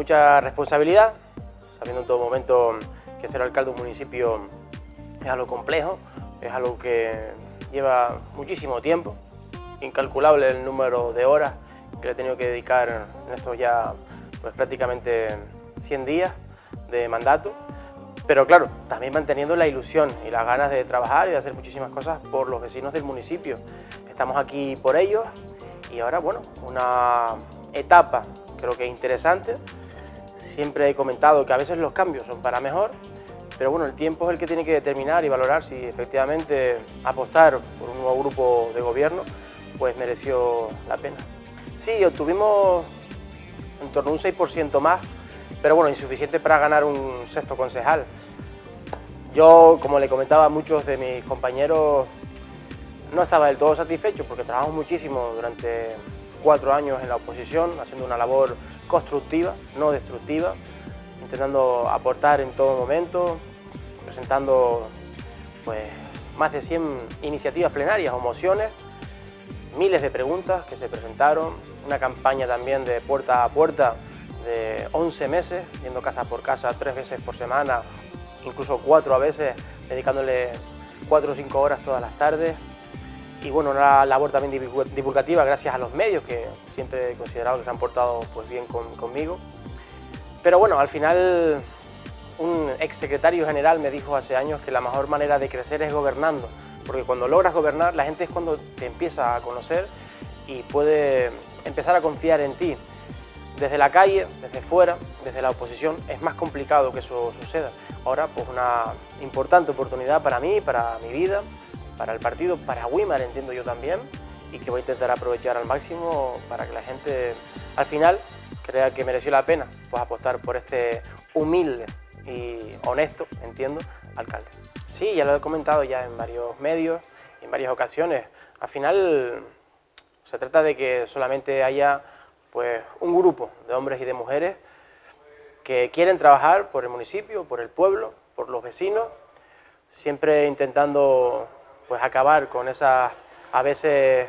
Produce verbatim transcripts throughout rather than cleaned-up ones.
mucha responsabilidad, sabiendo en todo momento que ser alcalde de un municipio es algo complejo, es algo que lleva muchísimo tiempo, incalculable el número de horas que le he tenido que dedicar en estos ya pues, prácticamente cien días de mandato, pero claro, también manteniendo la ilusión y las ganas de trabajar y de hacer muchísimas cosas por los vecinos del municipio. Estamos aquí por ellos y ahora, bueno, una etapa creo que interesante. Siempre he comentado que a veces los cambios son para mejor, pero bueno, el tiempo es el que tiene que determinar y valorar si efectivamente apostar por un nuevo grupo de gobierno pues mereció la pena. Sí, obtuvimos en torno a un seis por ciento más, pero bueno, insuficiente para ganar un sexto concejal. Yo, como le comentaba a muchos de mis compañeros, no estaba del todo satisfecho porque trabajamos muchísimo durante cuatro años en la oposición, haciendo una labor constructiva, no destructiva, intentando aportar en todo momento, presentando pues, más de cien iniciativas plenarias o mociones, miles de preguntas que se presentaron, una campaña también de puerta a puerta de once meses, yendo casa por casa tres veces por semana, incluso cuatro a veces, dedicándole cuatro o cinco horas todas las tardes. Y bueno, una labor también divulgativa gracias a los medios que siempre he considerado que se han portado pues, bien con, conmigo. Pero bueno, al final un exsecretario general me dijo hace años que la mejor manera de crecer es gobernando, porque cuando logras gobernar la gente es cuando te empieza a conocer y puede empezar a confiar en ti. Desde la calle, desde fuera, desde la oposición, es más complicado que eso suceda. Ahora, pues una importante oportunidad para mí, para mi vida, para el partido, para Güímar, entiendo yo también, y que voy a intentar aprovechar al máximo para que la gente, al final, crea que mereció la pena pues, apostar por este humilde y honesto, entiendo, alcalde. Sí, ya lo he comentado ya en varios medios, en varias ocasiones. Al final, se trata de que solamente haya pues, un grupo de hombres y de mujeres que quieren trabajar por el municipio, por el pueblo, por los vecinos, siempre intentando pues, acabar con esas, a veces,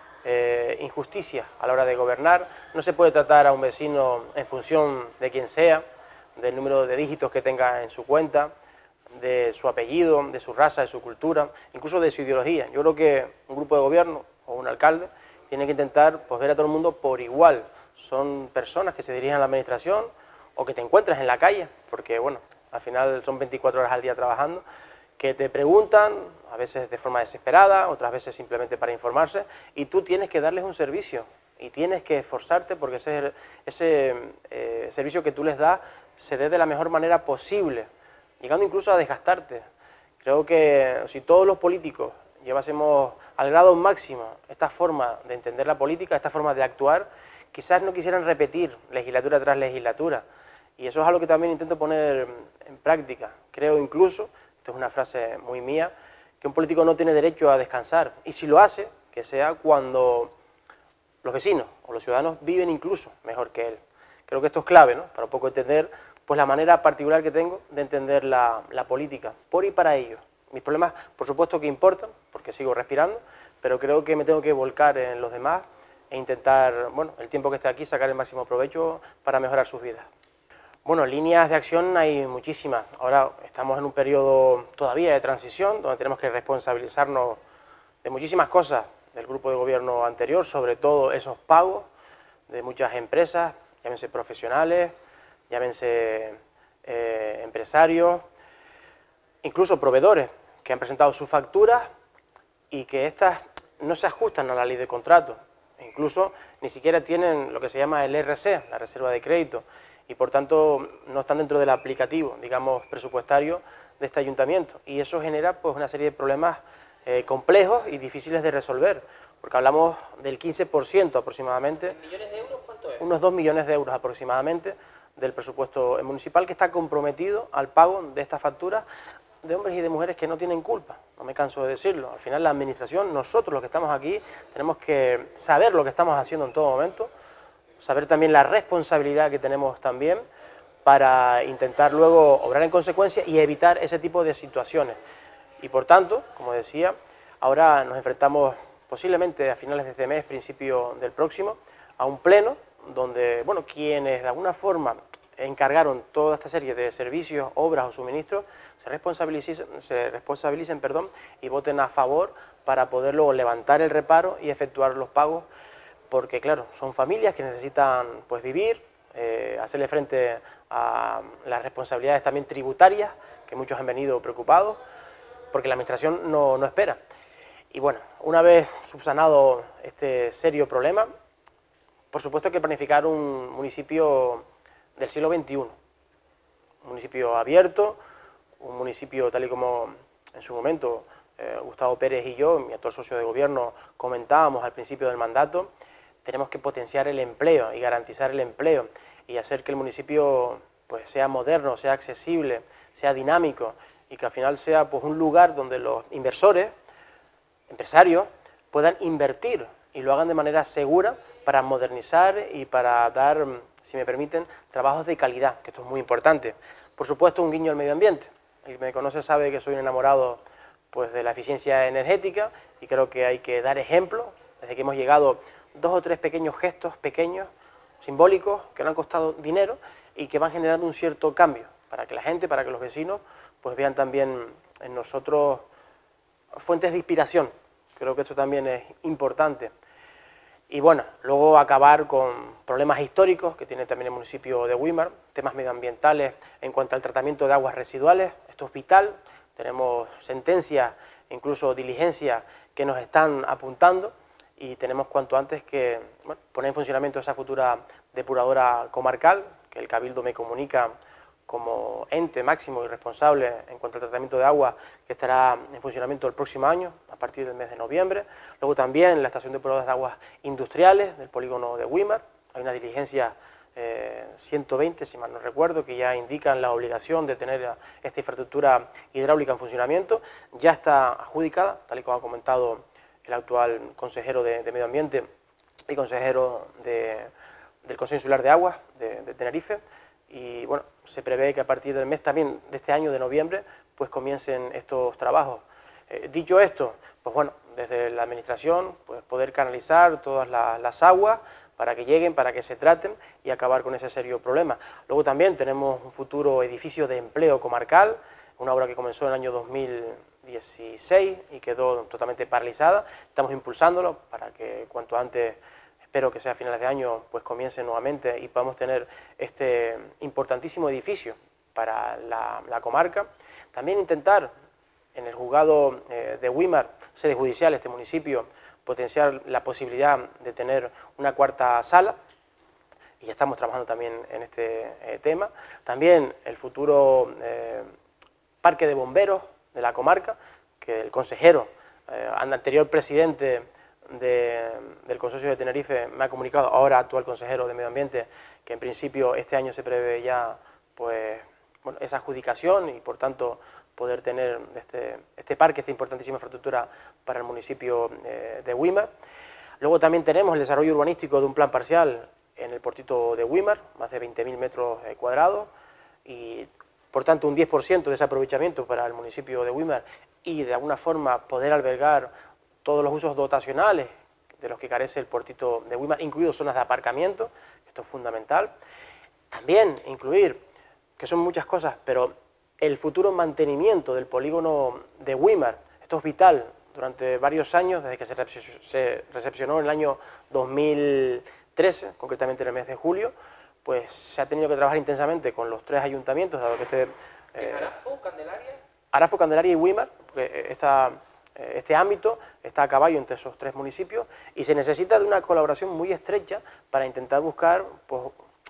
eh, injusticias a la hora de gobernar. No se puede tratar a un vecino en función de quién sea, del número de dígitos que tenga en su cuenta, de su apellido, de su raza, de su cultura, incluso de su ideología. Yo creo que un grupo de gobierno o un alcalde tiene que intentar pues, ver a todo el mundo por igual. Son personas que se dirigen a la administración o que te encuentras en la calle, porque bueno, al final son veinticuatro horas al día trabajando, que te preguntan, a veces de forma desesperada, otras veces simplemente para informarse, y tú tienes que darles un servicio y tienes que esforzarte porque ese, ese eh, servicio que tú les das se dé de la mejor manera posible, llegando incluso a desgastarte. Creo que si todos los políticos llevásemos al grado máximo esta forma de entender la política, esta forma de actuar, quizás no quisieran repetir legislatura tras legislatura. Y eso es algo que también intento poner en práctica. Creo incluso, esto es una frase muy mía, que un político no tiene derecho a descansar. Y si lo hace, que sea cuando los vecinos o los ciudadanos viven incluso mejor que él. Creo que esto es clave, ¿no? Para un poco entender pues, la manera particular que tengo de entender la, la política, por y para ellos. Mis problemas, por supuesto que importan, porque sigo respirando, pero creo que me tengo que volcar en los demás e intentar, bueno, el tiempo que esté aquí, sacar el máximo provecho para mejorar sus vidas. Bueno, líneas de acción hay muchísimas. Ahora estamos en un periodo todavía de transición, donde tenemos que responsabilizarnos de muchísimas cosas del grupo de gobierno anterior, sobre todo esos pagos de muchas empresas, llámense profesionales, llámense eh, empresarios, incluso proveedores que han presentado sus facturas y que estas no se ajustan a la ley de contrato. Incluso ni siquiera tienen lo que se llama el R C, la reserva de crédito, y por tanto no están dentro del aplicativo, digamos, presupuestario de este ayuntamiento. Y eso genera pues, una serie de problemas eh, complejos y difíciles de resolver, porque hablamos del quince por ciento aproximadamente. ¿Millones de euros cuánto es? Unos dos millones de euros aproximadamente del presupuesto municipal que está comprometido al pago de estas facturas de hombres y de mujeres que no tienen culpa, no me canso de decirlo. Al final la administración, nosotros los que estamos aquí, tenemos que saber lo que estamos haciendo en todo momento, saber también la responsabilidad que tenemos también para intentar luego obrar en consecuencia y evitar ese tipo de situaciones. Y por tanto, como decía, ahora nos enfrentamos posiblemente a finales de este mes, principio del próximo, a un pleno donde, bueno, quienes de alguna forma encargaron toda esta serie de servicios, obras o suministros, se responsabilicen, se responsabilicen perdón, y voten a favor para poder luego levantar el reparo y efectuar los pagos, porque claro, son familias que necesitan pues vivir, eh, hacerle frente a las responsabilidades también tributarias, que muchos han venido preocupados, porque la administración no, no espera. Y bueno, una vez subsanado este serio problema, por supuesto hay que planificar un municipio del siglo veintiuno, un municipio abierto, un municipio tal y como en su momento eh, Gustavo Pérez y yo, mi actual socio de gobierno, comentábamos al principio del mandato. Tenemos que potenciar el empleo y garantizar el empleo y hacer que el municipio pues, sea moderno, sea accesible, sea dinámico y que al final sea pues, un lugar donde los inversores, empresarios, puedan invertir y lo hagan de manera segura para modernizar y para dar, si me permiten, trabajos de calidad, que esto es muy importante. Por supuesto, un guiño al medio ambiente. El que me conoce sabe que soy un enamorado pues, de la eficiencia energética y creo que hay que dar ejemplo. Desde que hemos llegado, dos o tres pequeños gestos, pequeños, simbólicos, que no han costado dinero y que van generando un cierto cambio para que la gente, para que los vecinos, pues vean también en nosotros fuentes de inspiración. Creo que eso también es importante. Y bueno, luego acabar con problemas históricos que tiene también el municipio de Güímar, temas medioambientales en cuanto al tratamiento de aguas residuales. Esto es vital, tenemos sentencias, incluso diligencias que nos están apuntando y tenemos cuanto antes que bueno, poner en funcionamiento esa futura depuradora comarcal, que el Cabildo me comunica como ente máximo y responsable en cuanto al tratamiento de agua, que estará en funcionamiento el próximo año, a partir del mes de noviembre. Luego también la estación depuradora de aguas industriales del polígono de Güímar. Hay una diligencia eh, ciento veinte, si mal no recuerdo, que ya indican la obligación de tener esta infraestructura hidráulica en funcionamiento. Ya está adjudicada, tal y como ha comentado el actual consejero de, de Medio Ambiente y consejero de, del Consejo Insular de Aguas de, de Tenerife. Y bueno, se prevé que a partir del mes también de este año, de noviembre, pues comiencen estos trabajos. Eh, dicho esto, pues bueno, desde la administración, pues poder canalizar todas la, las aguas para que lleguen, para que se traten y acabar con ese serio problema. Luego también tenemos un futuro edificio de empleo comarcal, una obra que comenzó en el año dos mil dieciséis y quedó totalmente paralizada. Estamos impulsándolo para que cuanto antes, espero que sea a finales de año, pues comience nuevamente y podamos tener este importantísimo edificio para la, la comarca. También intentar en el juzgado eh, de Güímar, sede judicial, este municipio, potenciar la posibilidad de tener una cuarta sala, y ya estamos trabajando también en este eh, tema. También el futuro eh, parque de bomberos de la comarca, que el consejero, eh, anterior presidente De, del Consorcio de Tenerife me ha comunicado, ahora actual consejero de Medio Ambiente, que en principio este año se prevé ya pues, bueno, esa adjudicación y por tanto poder tener este, este parque, esta importantísima infraestructura para el municipio eh, de Güímar. Luego también tenemos el desarrollo urbanístico de un plan parcial en el portito de Güímar, más de veinte mil metros eh, cuadrados y por tanto un diez por ciento de ese aprovechamiento para el municipio de Güímar y de alguna forma poder albergar todos los usos dotacionales de los que carece el portito de Güímar, incluidos zonas de aparcamiento, esto es fundamental. También incluir, que son muchas cosas, pero el futuro mantenimiento del polígono de Güímar, esto es vital. Durante varios años, desde que se recepcionó en el año dos mil trece, concretamente en el mes de julio, pues se ha tenido que trabajar intensamente con los tres ayuntamientos, dado que este... Eh, ¿Arafo, Candelaria? Arafo, Candelaria y Güímar, porque esta... Este ámbito está a caballo entre esos tres municipios y se necesita de una colaboración muy estrecha para intentar buscar pues,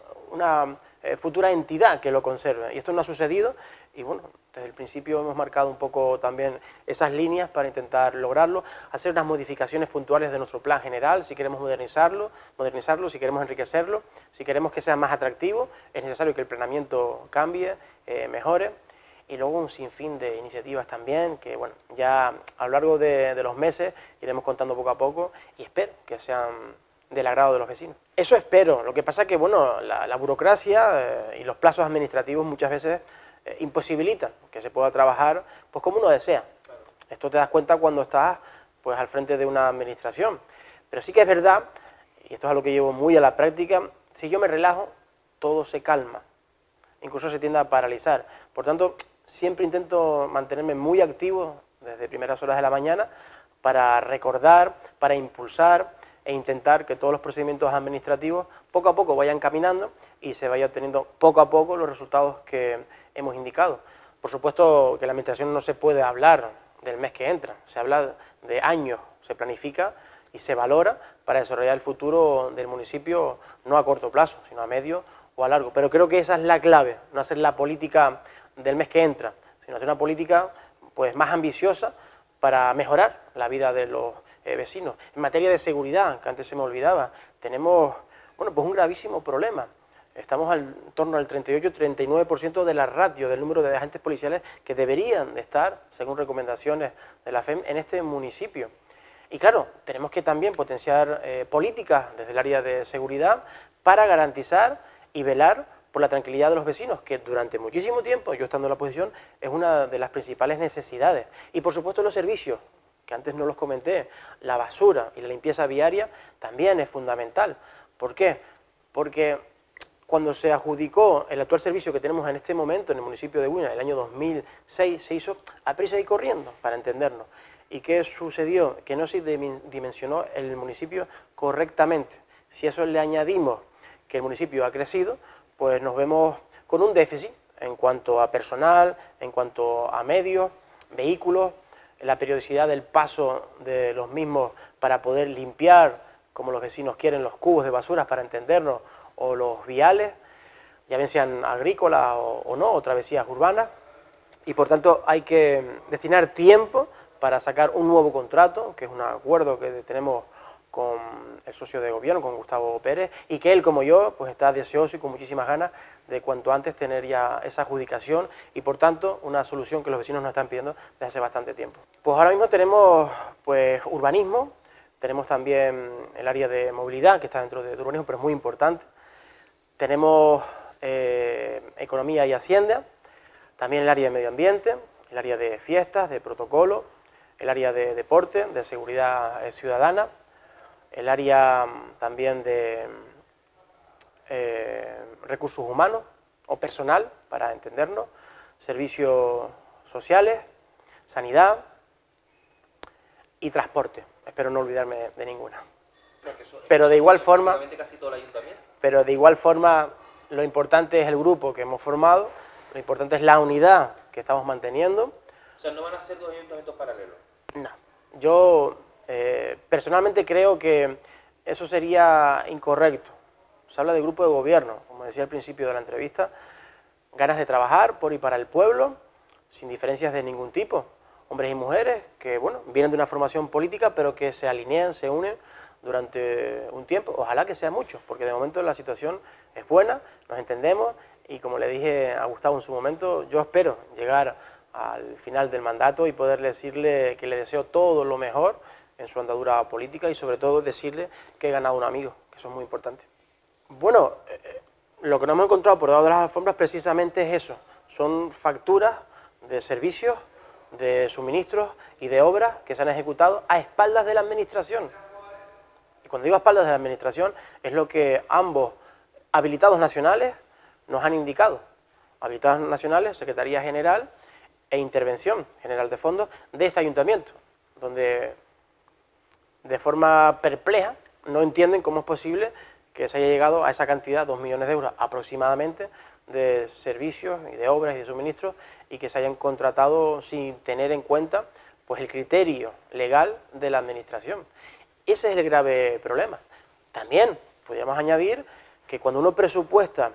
una eh, futura entidad que lo conserve. Y esto no ha sucedido y bueno, desde el principio hemos marcado un poco también esas líneas para intentar lograrlo, hacer unas modificaciones puntuales de nuestro plan general, si queremos modernizarlo, modernizarlo, si queremos enriquecerlo, si queremos que sea más atractivo, es necesario que el planeamiento cambie, eh, mejore. Y luego un sinfín de iniciativas también, que bueno, ya a lo largo de, de los meses iremos contando poco a poco y espero que sean del agrado de los vecinos. Eso espero, lo que pasa es que bueno, la, la burocracia eh, y los plazos administrativos muchas veces eh, imposibilitan que se pueda trabajar pues como uno desea. Claro. Esto te das cuenta cuando estás pues al frente de una administración. Pero sí que es verdad, y esto es algo que llevo muy a la práctica, si yo me relajo, todo se calma. incluso se tiende a paralizar. Por tanto, siempre intento mantenerme muy activo desde primeras horas de la mañana para recordar, para impulsar e intentar que todos los procedimientos administrativos poco a poco vayan caminando y se vaya obteniendo poco a poco los resultados que hemos indicado. Por supuesto que la Administración no se puede hablar del mes que entra, se habla de años, se planifica y se valora para desarrollar el futuro del municipio no a corto plazo, sino a medio o a largo. Pero creo que esa es la clave, no hacer la política del mes que entra, sino hacer una política pues más ambiciosa para mejorar la vida de los eh, vecinos. En materia de seguridad, que antes se me olvidaba, tenemos bueno, pues un gravísimo problema. Estamos al, en torno al treinta y ocho a treinta y nueve por ciento de la ratio del número de agentes policiales que deberían de estar, según recomendaciones de la F E M, en este municipio. Y claro, tenemos que también potenciar eh, políticas desde el área de seguridad para garantizar y velar por la tranquilidad de los vecinos, que durante muchísimo tiempo, yo estando en la oposición, es una de las principales necesidades. Y por supuesto los servicios, que antes no los comenté, la basura y la limpieza viaria también es fundamental. ¿Por qué? Porque cuando se adjudicó el actual servicio que tenemos en este momento en el municipio de Huina, el año dos mil seis, se hizo a prisa y corriendo, para entendernos. ¿Y qué sucedió? Que no se dimensionó el municipio correctamente. Si a eso le añadimos que el municipio ha crecido, pues nos vemos con un déficit en cuanto a personal, en cuanto a medios, vehículos, la periodicidad del paso de los mismos para poder limpiar, como los vecinos quieren, los cubos de basuras, para entendernos, o los viales, ya bien sean agrícolas o, o no, o travesías urbanas, y por tanto hay que destinar tiempo para sacar un nuevo contrato, que es un acuerdo que tenemos con el socio de gobierno, con Gustavo Pérez, y que él, como yo, pues está deseoso y con muchísimas ganas de cuanto antes tener ya esa adjudicación y, por tanto, una solución que los vecinos nos están pidiendo desde hace bastante tiempo. Pues ahora mismo tenemos pues urbanismo, tenemos también el área de movilidad, que está dentro de urbanismo, pero es muy importante. Tenemos eh, economía y hacienda, también el área de medio ambiente, el área de fiestas, de protocolo, el área de deporte, de seguridad eh, ciudadana, el área también de eh, recursos humanos o personal, para entendernos, servicios sociales, sanidad y transporte. Espero no olvidarme de ninguna. Pero de igual forma, casi todo el ayuntamiento. pero de igual forma, lo importante es el grupo que hemos formado, lo importante es la unidad que estamos manteniendo. O sea, ¿no van a ser dos ayuntamientos paralelos? No, yo eh, personalmente creo que eso sería incorrecto. Se habla de grupo de gobierno, como decía al principio de la entrevista, ganas de trabajar por y para el pueblo, sin diferencias de ningún tipo. Hombres y mujeres que, bueno, vienen de una formación política, pero que se alinean, se unen durante un tiempo. Ojalá que sea mucho, porque de momento la situación es buena, nos entendemos, y como le dije a Gustavo en su momento, yo espero llegar al final del mandato y poder decirle que le deseo todo lo mejor en su andadura política y sobre todo decirle que he ganado un amigo, que eso es muy importante. Bueno, eh, lo que nos hemos encontrado por debajo de las alfombras precisamente es eso, son facturas de servicios, de suministros y de obras que se han ejecutado a espaldas de la Administración. Y cuando digo a espaldas de la Administración es lo que ambos habilitados nacionales nos han indicado. Habilitados nacionales, Secretaría General e Intervención General de Fondos de este ayuntamiento, donde de forma perpleja no entienden cómo es posible que se haya llegado a esa cantidad, dos millones de euros aproximadamente, de servicios y de obras y de suministros, y que se hayan contratado sin tener en cuenta pues el criterio legal de la Administración. Ese es el grave problema. También podríamos añadir que cuando uno presupuesta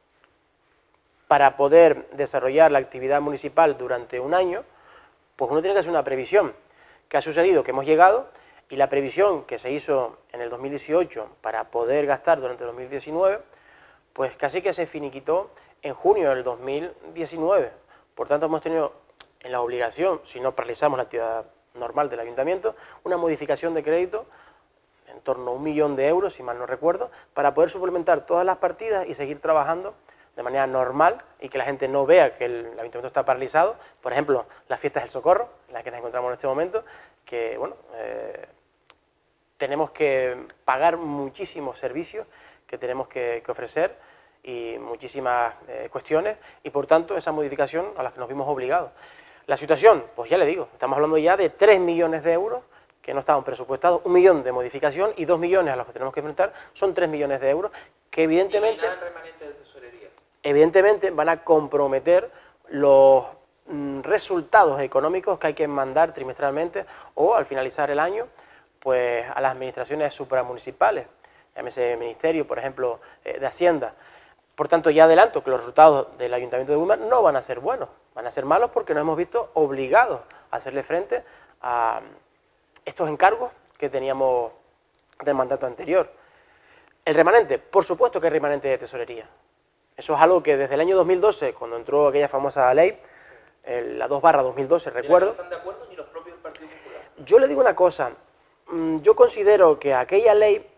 para poder desarrollar la actividad municipal durante un año, pues uno tiene que hacer una previsión. ¿Qué ha sucedido? Que hemos llegado y la previsión que se hizo en el dos mil dieciocho para poder gastar durante el dos mil diecinueve, pues casi que se finiquitó en junio del dos mil diecinueve. Por tanto, hemos tenido en la obligación, si no paralizamos la actividad normal del ayuntamiento, una modificación de crédito en torno a un millón de euros, si mal no recuerdo, para poder suplementar todas las partidas y seguir trabajando de manera normal y que la gente no vea que el ayuntamiento está paralizado. Por ejemplo, las fiestas del Socorro, en las que nos encontramos en este momento, que bueno, eh, tenemos que pagar muchísimos servicios que tenemos que, que ofrecer y muchísimas eh, cuestiones, y por tanto esa modificación a la que nos vimos obligados. La situación, pues ya le digo, estamos hablando ya de tres millones de euros que no estaban presupuestados, un millón de modificación y dos millones a los que tenemos que enfrentar, son tres millones de euros que evidentemente, ¿Y no hay nada en remanente de tesorería? evidentemente van a comprometer los mm, resultados económicos que hay que mandar trimestralmente o al finalizar el año pues a las administraciones supramunicipales, llámese Ministerio, por ejemplo, eh, de Hacienda. Por tanto, ya adelanto que los resultados del Ayuntamiento de Güímar no van a ser buenos, van a ser malos porque nos hemos visto obligados a hacerle frente a estos encargos que teníamos del mandato anterior. El remanente, por supuesto que es remanente de tesorería. Eso es algo que desde el año dos mil doce, cuando entró aquella famosa ley, la dos barra dos mil doce, recuerdo... ¿No están de acuerdo ni los propios partidos populares? Yo le digo una cosa, yo considero que aquella ley,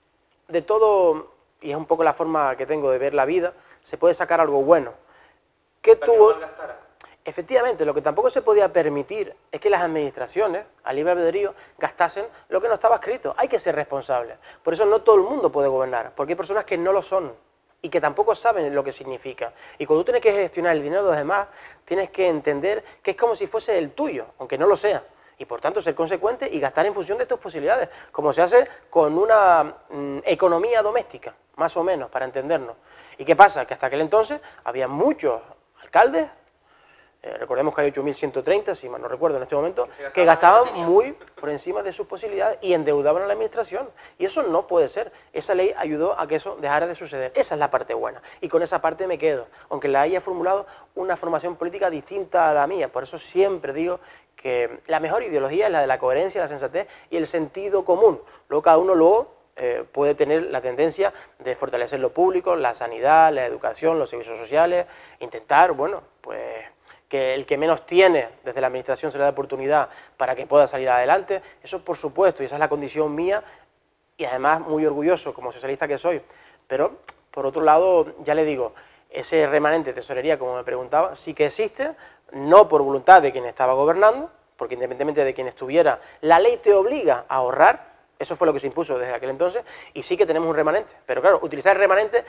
de todo, y es un poco la forma que tengo de ver la vida, se puede sacar algo bueno. ¿Qué ¿Para tuvo? que no malgastara? Efectivamente, lo que tampoco se podía permitir es que las administraciones, a libre albedrío, gastasen lo que no estaba escrito. Hay que ser responsables. Por eso no todo el mundo puede gobernar, porque hay personas que no lo son y que tampoco saben lo que significa. Y cuando tú tienes que gestionar el dinero de los demás, tienes que entender que es como si fuese el tuyo, aunque no lo sea. Y por tanto ser consecuente y gastar en función de tus posibilidades, como se hace con una mm, economía doméstica, más o menos, para entendernos. ¿Y qué pasa? Que hasta aquel entonces había muchos alcaldes, eh, recordemos que hay ocho mil ciento treinta, si mal no recuerdo en este momento, que gastaban muy por encima de sus posibilidades y endeudaban a la administración. Y eso no puede ser. Esa ley ayudó a que eso dejara de suceder. Esa es la parte buena. Y con esa parte me quedo, aunque la haya formulado una formación política distinta a la mía. Por eso siempre digo que la mejor ideología es la de la coherencia, la sensatez y el sentido común. Luego cada uno luego eh, puede tener la tendencia de fortalecer lo público, la sanidad, la educación, los servicios sociales, intentar, bueno, pues que el que menos tiene desde la administración se le da oportunidad para que pueda salir adelante. Eso por supuesto, y esa es la condición mía, y además muy orgulloso como socialista que soy. Pero por otro lado, ya le digo, ese remanente de tesorería, como me preguntaba, sí que existe, no por voluntad de quien estaba gobernando, porque independientemente de quien estuviera, la ley te obliga a ahorrar, eso fue lo que se impuso desde aquel entonces, y sí que tenemos un remanente. Pero claro, utilizar el remanente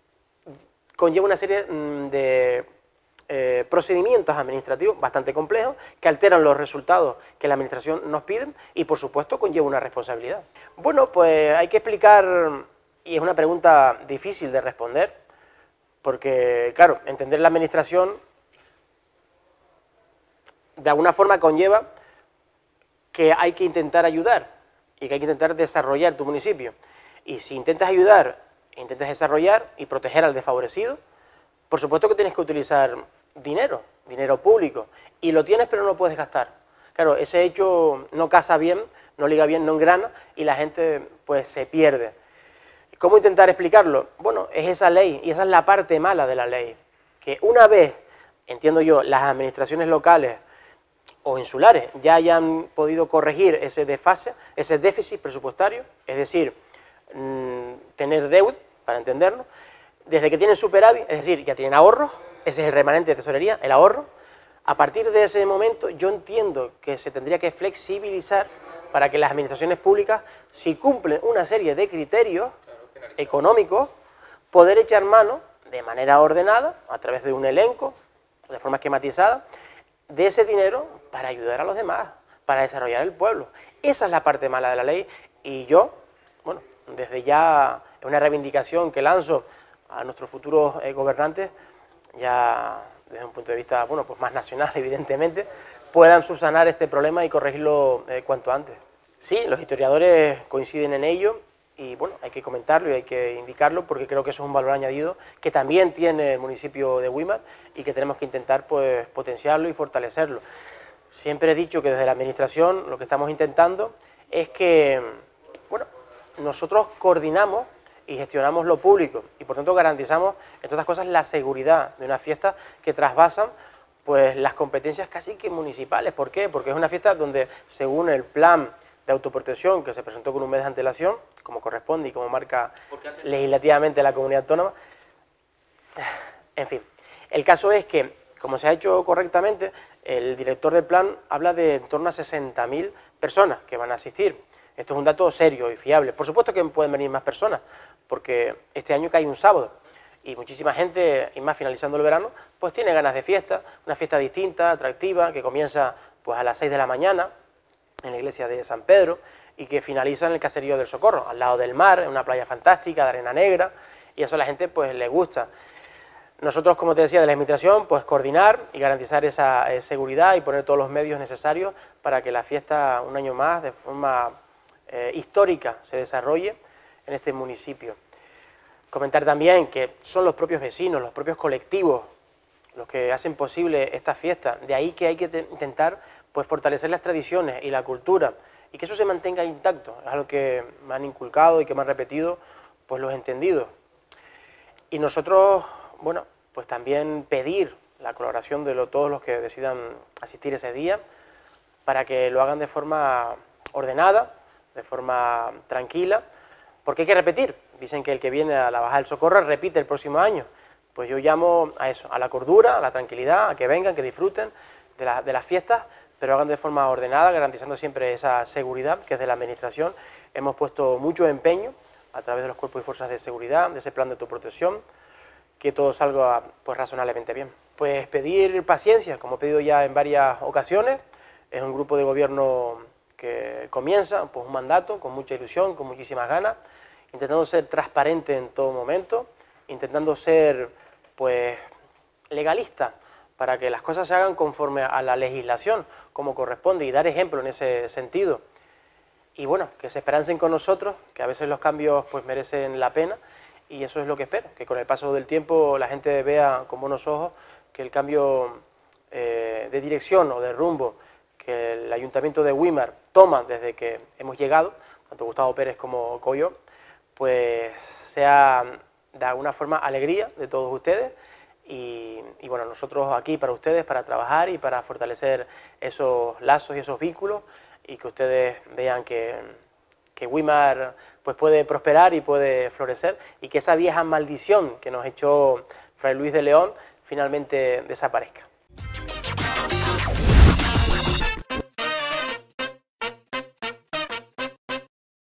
conlleva una serie de eh, procedimientos administrativos bastante complejos que alteran los resultados que la administración nos pide y por supuesto conlleva una responsabilidad. Bueno, pues hay que explicar, y es una pregunta difícil de responder, porque claro, entender la administración de alguna forma conlleva que hay que intentar ayudar y que hay que intentar desarrollar tu municipio. Y si intentas ayudar, intentas desarrollar y proteger al desfavorecido, por supuesto que tienes que utilizar dinero, dinero público, y lo tienes pero no lo puedes gastar. Claro, ese hecho no casa bien, no liga bien, no engrana, y la gente pues se pierde. ¿Cómo intentar explicarlo? Bueno, es esa ley, y esa es la parte mala de la ley, que una vez, entiendo yo, las administraciones locales o insulares ya hayan podido corregir ese desfase, ese déficit presupuestario, es decir, mmm, tener deuda, para entendernos, desde que tienen superávit, es decir, ya tienen ahorros, ese es el remanente de tesorería, el ahorro. A partir de ese momento yo entiendo que se tendría que flexibilizar para que las administraciones públicas, si cumplen una serie de criterios económicos, poder echar mano de manera ordenada, a través de un elenco, de forma esquematizada, de ese dinero para ayudar a los demás, para desarrollar el pueblo. Esa es la parte mala de la ley y yo, bueno, desde ya es una reivindicación que lanzo a nuestros futuros eh, gobernantes, ya desde un punto de vista, bueno, pues más nacional, evidentemente, puedan subsanar este problema y corregirlo eh, cuanto antes. Sí, los historiadores coinciden en ello y, bueno, hay que comentarlo y hay que indicarlo porque creo que eso es un valor añadido que también tiene el municipio de Güímar y que tenemos que intentar, pues, potenciarlo y fortalecerlo. Siempre he dicho que desde la administración lo que estamos intentando es que, bueno, nosotros coordinamos y gestionamos lo público y por tanto garantizamos, entre otras cosas, la seguridad de una fiesta que trasvasan pues las competencias casi que municipales. ¿Por qué? Porque es una fiesta donde, según el plan de autoprotección que se presentó con un mes de antelación, como corresponde y como marca legislativamente la comunidad autónoma, en fin, el caso es que, como se ha hecho correctamente, el director del plan habla de en torno a sesenta mil personas que van a asistir. Esto es un dato serio y fiable. Por supuesto que pueden venir más personas, porque este año cae un sábado y muchísima gente, y más finalizando el verano, pues tiene ganas de fiesta, una fiesta distinta, atractiva, que comienza pues a las seis de la mañana en la iglesia de San Pedro y que finaliza en el caserío del Socorro, al lado del mar, en una playa fantástica, de arena negra, y eso a la gente pues le gusta. Nosotros, como te decía, de la administración, pues coordinar y garantizar esa eh, seguridad y poner todos los medios necesarios para que la fiesta, un año más, de forma eh, histórica, se desarrolle en este municipio. Comentar también que son los propios vecinos, los propios colectivos, los que hacen posible esta fiesta. De ahí que hay que intentar pues, fortalecer las tradiciones y la cultura y que eso se mantenga intacto. Es algo que me han inculcado y que me han repetido pues, los entendidos. Y nosotros, bueno, pues también pedir la colaboración de lo, todos los que decidan asistir ese día para que lo hagan de forma ordenada, de forma tranquila, porque hay que repetir. Dicen que el que viene a la Bajada del Socorro repite el próximo año. Pues yo llamo a eso, a la cordura, a la tranquilidad, a que vengan, que disfruten de, la, de las fiestas, pero hagan de forma ordenada, garantizando siempre esa seguridad que es de la administración. Hemos puesto mucho empeño a través de los cuerpos y fuerzas de seguridad, de ese plan de autoprotección, que todo salga pues razonablemente bien. Pues pedir paciencia, como he pedido ya en varias ocasiones. Es un grupo de gobierno que comienza pues un mandato con mucha ilusión, con muchísimas ganas, intentando ser transparente en todo momento, intentando ser pues legalista para que las cosas se hagan conforme a la legislación, como corresponde, y dar ejemplo en ese sentido. Y bueno, que se esperancen con nosotros, que a veces los cambios pues merecen la pena, y eso es lo que espero, que con el paso del tiempo la gente vea con buenos ojos que el cambio eh, de dirección o de rumbo que el Ayuntamiento de Güímar toma desde que hemos llegado, tanto Gustavo Pérez como Coyo, pues sea de alguna forma alegría de todos ustedes y, y bueno, nosotros aquí para ustedes, para trabajar y para fortalecer esos lazos y esos vínculos y que ustedes vean que, que Güímar pues puede prosperar y puede florecer y que esa vieja maldición que nos echó Fray Luis de León finalmente desaparezca.